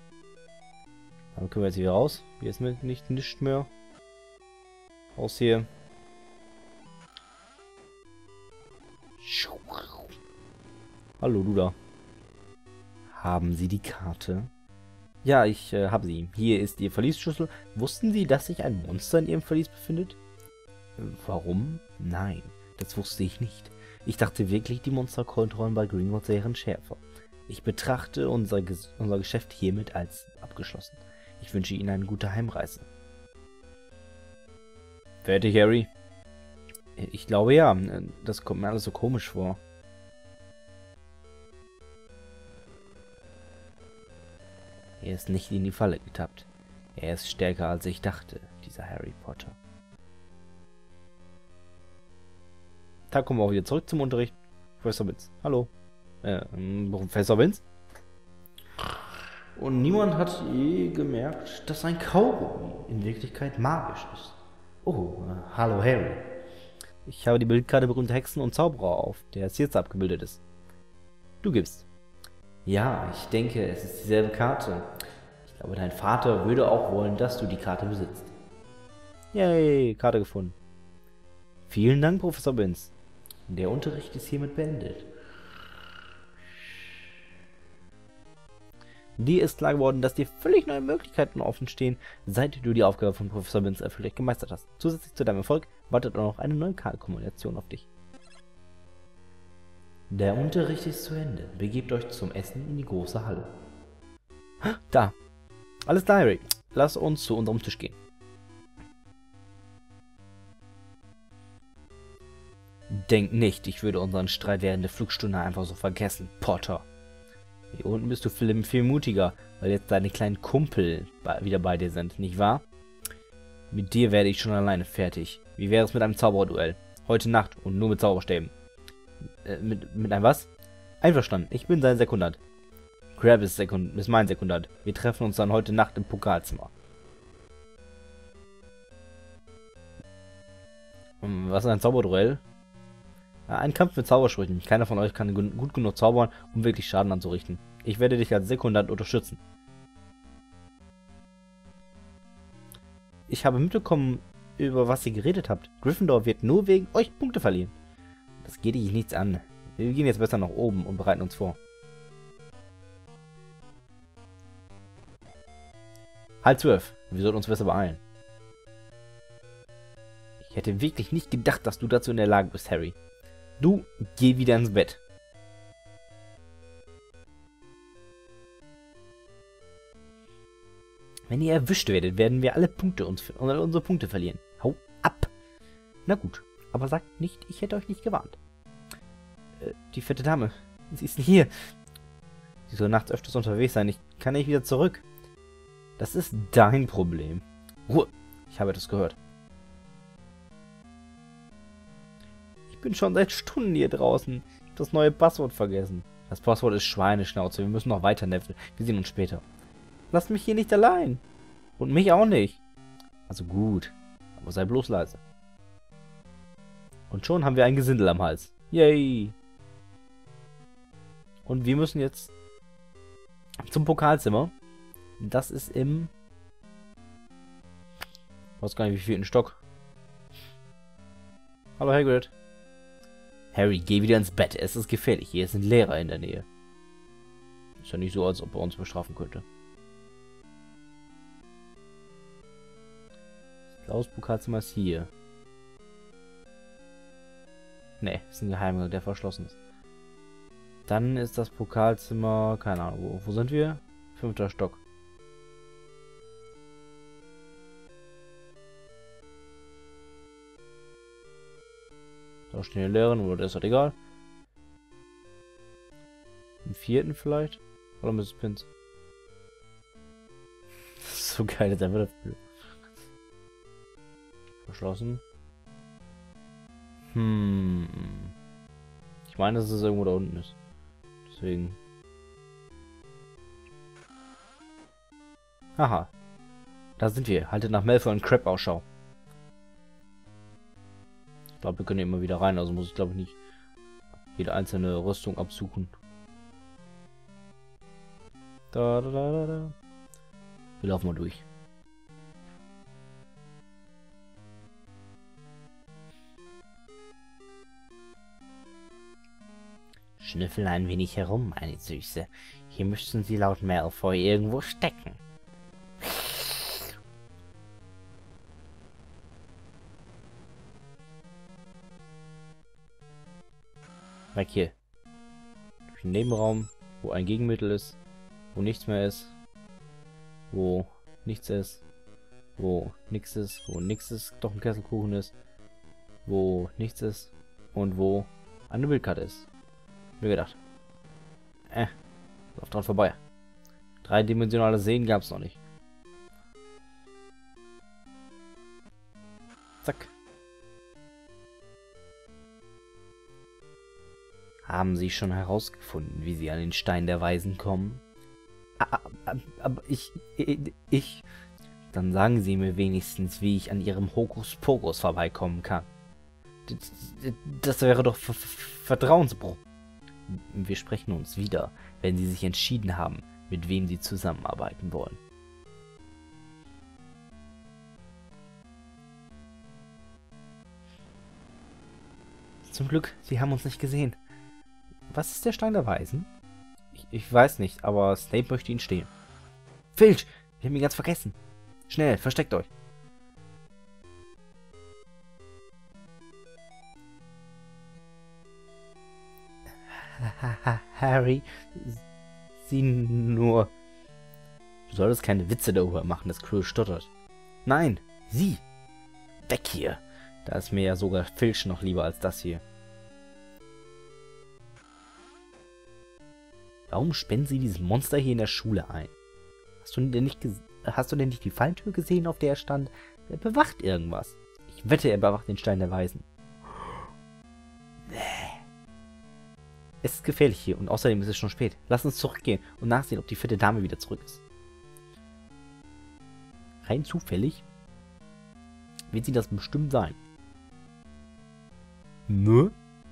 Dann können wir jetzt hier raus. Hier ist nicht mehr. Raus hier. Hallo, du da. Haben Sie die Karte? Ja, ich habe sie. Hier ist Ihr Verliesschlüssel. Wussten Sie, dass sich ein Monster in Ihrem Verlies befindet? Warum? Nein, das wusste ich nicht. Ich dachte wirklich, die Monsterkontrollen bei Greenwood wären schärfer. Ich betrachte unser Geschäft hiermit als abgeschlossen. Ich wünsche Ihnen eine gute Heimreise. Fertig, Harry? Ich glaube ja. Das kommt mir alles so komisch vor. Er ist nicht in die Falle getappt. Er ist stärker als ich dachte, dieser Harry Potter. Da kommen wir auch wieder zurück zum Unterricht. Professor Binns. Hallo. Professor Binns? Und niemand hat je gemerkt, dass ein Kaugummi in Wirklichkeit magisch ist. Oh, hallo Harry. Ich habe die Bildkarte berühmter Hexen und Zauberer auf, der es jetzt abgebildet ist. Du gibst. Ja, ich denke, es ist dieselbe Karte. Ich glaube, dein Vater würde auch wollen, dass du die Karte besitzt. Yay, Karte gefunden. Vielen Dank, Professor Binns. Der Unterricht ist hiermit beendet. Dir ist klar geworden, dass dir völlig neue Möglichkeiten offen stehen, seit du die Aufgabe von Professor Binns erfolgreich gemeistert hast. Zusätzlich zu deinem Erfolg wartet auch noch eine neue Kombination auf dich. Der Unterricht ist zu Ende. Begebt euch zum Essen in die große Halle. Da. Alles klar, Harry. Lass uns zu unserem Tisch gehen. Denk nicht, ich würde unseren Streit während der Flugstunde einfach so vergessen, Potter. Hier unten bist du viel mutiger, weil jetzt deine kleinen Kumpel wieder bei dir sind, nicht wahr? Mit dir werde ich schon alleine fertig. Wie wäre es mit einem Zauberduell? Heute Nacht und nur mit Zauberstäben. Mit einem was? Einverstanden, ich bin sein Sekundant. Crab ist mein Sekundant. Wir treffen uns dann heute Nacht im Pokalzimmer. Was ist ein Zauberduell? Ein Kampf mit Zaubersprüchen. Keiner von euch kann gut genug zaubern, um wirklich Schaden anzurichten. Ich werde dich als Sekundant unterstützen. Ich habe mitbekommen, über was ihr geredet habt. Gryffindor wird nur wegen euch Punkte verlieren. Das geht dich nichts an. Wir gehen jetzt besser nach oben und bereiten uns vor. Halb 12. Wir sollten uns besser beeilen. Ich hätte wirklich nicht gedacht, dass du dazu in der Lage bist, Harry. Du, geh wieder ins Bett. Wenn ihr erwischt werdet, werden wir alle unsere Punkte verlieren. Hau ab! Na gut, aber sagt nicht, ich hätte euch nicht gewarnt. Die fette Dame, sie ist nicht hier. Sie soll nachts öfters unterwegs sein. Ich kann nicht wieder zurück. Das ist dein Problem. Ruhe! Ich habe etwas gehört. Ich bin schon seit Stunden hier draußen. Ich habe das neue Passwort vergessen. Das Passwort ist Schweineschnauze. Wir müssen noch weiter, Neville. Wir sehen uns später. Lasst mich hier nicht allein. Und mich auch nicht. Also gut. Aber sei bloß leise. Und schon haben wir ein Gesindel am Hals. Yay. Und wir müssen jetzt zum Pokalzimmer. Das ist im... Ich weiß gar nicht, wie viel Stock. Hallo Hagrid. Harry, geh wieder ins Bett. Es ist gefährlich. Hier sind Lehrer in der Nähe. Ist ja nicht so, als ob er uns bestrafen könnte. Das Pokalzimmer ist hier. Ne, ist ein Geheimgang, der verschlossen ist. Dann ist das Pokalzimmer... Keine Ahnung, wo sind wir? 5. Stock. Da stehen die Lehrer, oder das ist halt egal. Im 4. vielleicht? Oder Mrs. Pins? Das ist so geil, das ist einfach dafür. Verschlossen. Ich meine, dass es irgendwo da unten ist. Deswegen. Aha. Da sind wir. Haltet nach Malfoy und Crab Ausschau. Ich glaube, wir können immer wieder rein, also muss ich glaube ich nicht jede einzelne Rüstung absuchen. Da. Wir laufen mal durch. Schnüffel ein wenig herum, meine Süße. Hier müssten Sie laut Malfoy irgendwo stecken. Weg hier. Durch den Nebenraum, wo ein Gegenmittel ist, wo nichts mehr ist, wo nichts ist, wo nichts ist, wo nichts ist, doch ein Kesselkuchen ist, wo nichts ist und wo eine Bildkarte ist. Mir gedacht. Lauf dran vorbei. Dreidimensionale Sehen gab es noch nicht. Zack. Haben Sie schon herausgefunden, wie Sie an den Stein der Weisen kommen? Aber ich... Dann sagen Sie mir wenigstens, wie ich an Ihrem Hokuspokus vorbeikommen kann. Das wäre doch Vertrauensbruch. Wir sprechen uns wieder, wenn Sie sich entschieden haben, mit wem Sie zusammenarbeiten wollen. Zum Glück, Sie haben uns nicht gesehen. Was ist der Stein der Weisen? Ich weiß nicht, aber Snape möchte ihn stehlen. Filch! Wir haben ihn ganz vergessen. Schnell, versteckt euch. Harry, sieh nur... Du solltest keine Witze darüber machen, dass Quirrell stottert. Nein, sie! Weg hier! Da ist mir ja sogar Filch noch lieber als das hier. Warum spannen sie dieses Monster hier in der Schule ein? Hast du denn nicht die Falltür gesehen, auf der er stand? Er bewacht irgendwas. Ich wette, er bewacht den Stein der Weisen. Es ist gefährlich hier und außerdem ist es schon spät. Lass uns zurückgehen und nachsehen, ob die fette Dame wieder zurück ist. Rein zufällig wird sie das bestimmt sein. Ne?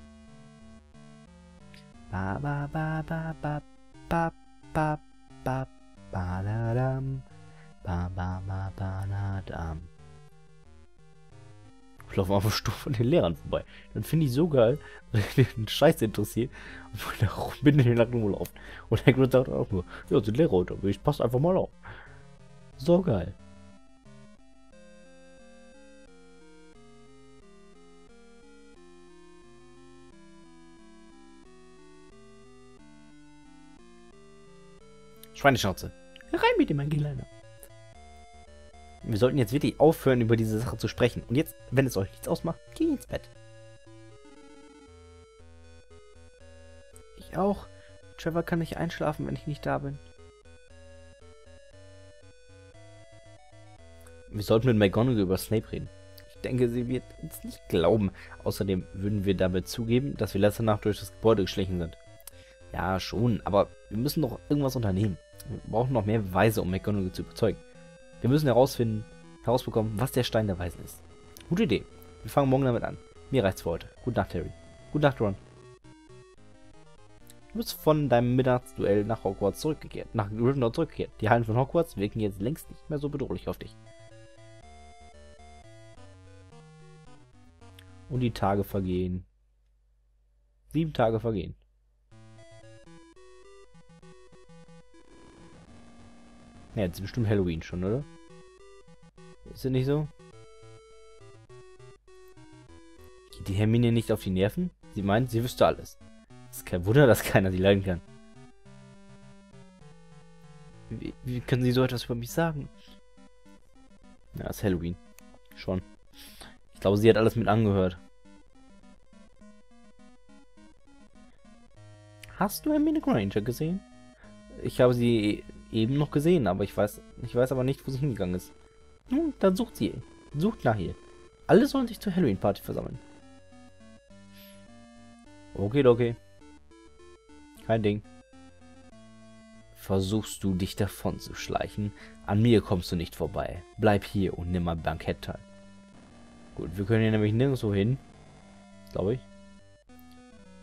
Ba ba ba ba ba ba ba ba ba da dam ba ba ba ba da dam. Ich laufe einfach stumpf von den Lehrern vorbei. Dann finde ich so geil, dass ich den Scheiß interessiert und von der Runde in den rumlaufen. Und der Grund sagt auch nur, ja, sind Lehrer unterwegs, passt einfach mal auf. So geil. Schweineschnauze. Rein mit dem, mein Kleiner. Wir sollten jetzt wirklich aufhören, über diese Sache zu sprechen. Und jetzt, wenn es euch nichts ausmacht, geht ins Bett. Ich auch. Trevor kann nicht einschlafen, wenn ich nicht da bin. Wir sollten mit McGonagall über Snape reden. Ich denke, sie wird uns nicht glauben. Außerdem würden wir damit zugeben, dass wir letzte Nacht durch das Gebäude geschlichen sind. Ja, schon, aber wir müssen doch irgendwas unternehmen. Wir brauchen noch mehr Beweise, um McGonagall zu überzeugen. Wir müssen herausbekommen, was der Stein der Weisen ist. Gute Idee. Wir fangen morgen damit an. Mir reicht's für heute. Gute Nacht, Harry. Gute Nacht, Ron. Du bist von deinem Mittagsduell nach Hogwarts zurückgekehrt. Nach Gryffindor zurückgekehrt. Die Hallen von Hogwarts wirken jetzt längst nicht mehr so bedrohlich auf dich. Und die Tage vergehen. 7 Tage vergehen. Ja, jetzt ist bestimmt Halloween schon, oder? Ist das nicht so? Geht die Hermine nicht auf die Nerven? Sie meint, sie wüsste alles. Es ist kein Wunder, dass keiner sie leiden kann. Wie können sie so etwas über mich sagen? Ja, ist Halloween. Schon. Ich glaube, sie hat alles mit angehört. Hast du Hermine Granger gesehen? Ich habe sie eben noch gesehen, aber ich weiß aber nicht, wo sie hingegangen ist. Nun, dann sucht sie. Sucht nach ihr. Alle sollen sich zur Halloween-Party versammeln. Okay. Kein Ding. Versuchst du, dich davon zu schleichen? An mir kommst du nicht vorbei. Bleib hier und nimm am Bankett teil. Gut, wir können hier nämlich nirgendwo hin. Glaube ich.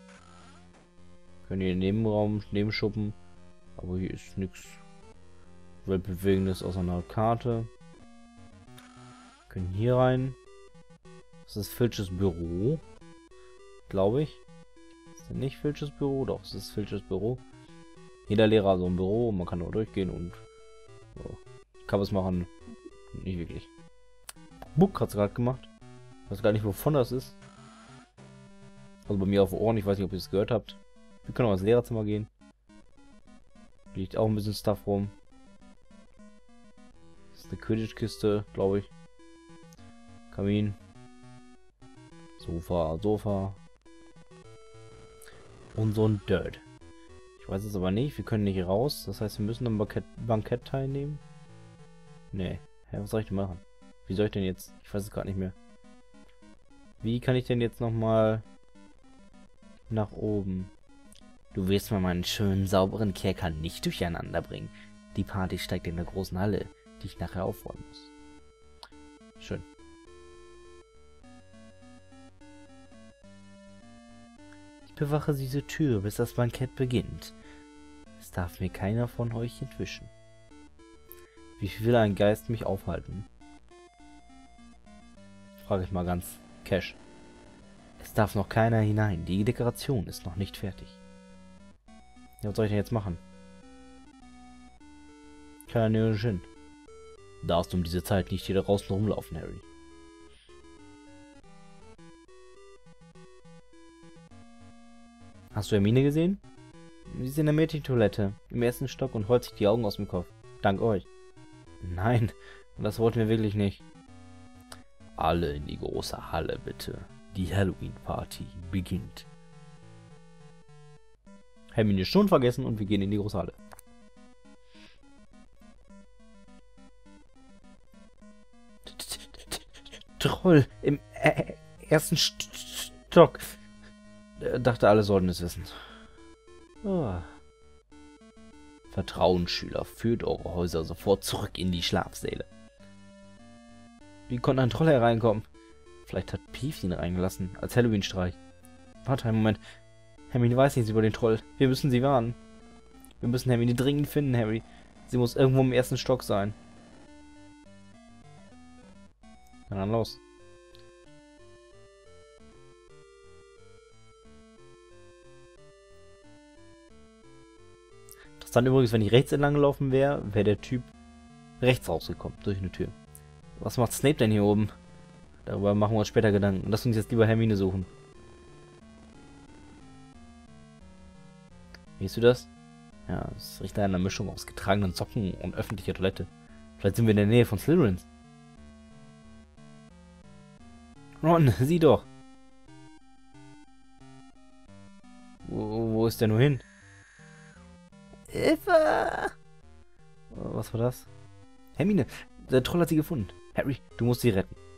Wir können hier im Nebenraum, Nebenschuppen. Aber hier ist nichts. Weltbewegendes aus einer Karte. Wir können hier rein. Das ist Filches Büro. Glaube ich. Ist das nicht Filches Büro? Doch, es ist Filches Büro. Jeder Lehrer hat so ein Büro. Man kann da durchgehen und so. Kann was machen. Nicht wirklich. Buck hat es gerade gemacht. Ich weiß gar nicht, wovon das ist. Also bei mir auf den Ohren. Ich weiß nicht, ob ihr es gehört habt. Wir können auch ins Lehrerzimmer gehen. Liegt auch ein bisschen Stuff rum. Das ist eine Quidditch-Kiste, glaube ich. Kamin. Sofa. Und so ein Dirt. Ich weiß es aber nicht. Wir können nicht raus. Das heißt, wir müssen am Bankett teilnehmen. Nee. Hä, was soll ich denn machen? Wie soll ich denn jetzt? Ich weiß es gerade nicht mehr. Wie kann ich denn jetzt nochmal nach oben? Du wirst mal meinen schönen, sauberen Kerker nicht durcheinander bringen. Die Party steigt in der großen Halle, die ich nachher aufräumen muss. Schön. Ich bewache diese Tür, bis das Bankett beginnt. Es darf mir keiner von euch entwischen. Wie viel will ein Geist mich aufhalten? Frage ich mal ganz cash. Es darf noch keiner hinein. Die Dekoration ist noch nicht fertig. Ja, was soll ich denn jetzt machen? Kann ja nirgends hin. Darfst du um diese Zeit nicht hier draußen rumlaufen, Harry. Hast du Hermine gesehen? Sie ist in der Mädchentoilette im ersten Stock und holt sich die Augen aus dem Kopf. Dank euch. Nein, das wollten wir wirklich nicht. Alle in die große Halle, bitte. Die Halloween-Party beginnt. Hermine ist schon vergessen und wir gehen in die große Halle. Troll im ersten Stock. Dachte, alle sollten es wissen. Oh. Vertrauensschüler, führt eure Häuser sofort zurück in die Schlafsäle. Wie konnte ein Troll hereinkommen? Vielleicht hat Pief ihn reingelassen, als Halloween-Streich. Warte einen Moment. Hermine weiß nichts über den Troll. Wir müssen sie warnen. Wir müssen Hermine dringend finden, Harry. Sie muss irgendwo im ersten Stock sein. Na dann los. Interessant übrigens, wenn ich rechts entlang gelaufen wäre, wäre der Typ rechts rausgekommen, durch eine Tür. Was macht Snape denn hier oben? Darüber machen wir uns später Gedanken. Lass uns jetzt lieber Hermine suchen. Siehst du das? Ja, es riecht nach einer Mischung aus getragenen Socken und öffentlicher Toilette. Vielleicht sind wir in der Nähe von Slytherins. Ron, sieh doch. Wo ist der nur hin? Hilfe! Was war das? Hermine, der Troll hat sie gefunden. Harry, du musst sie retten.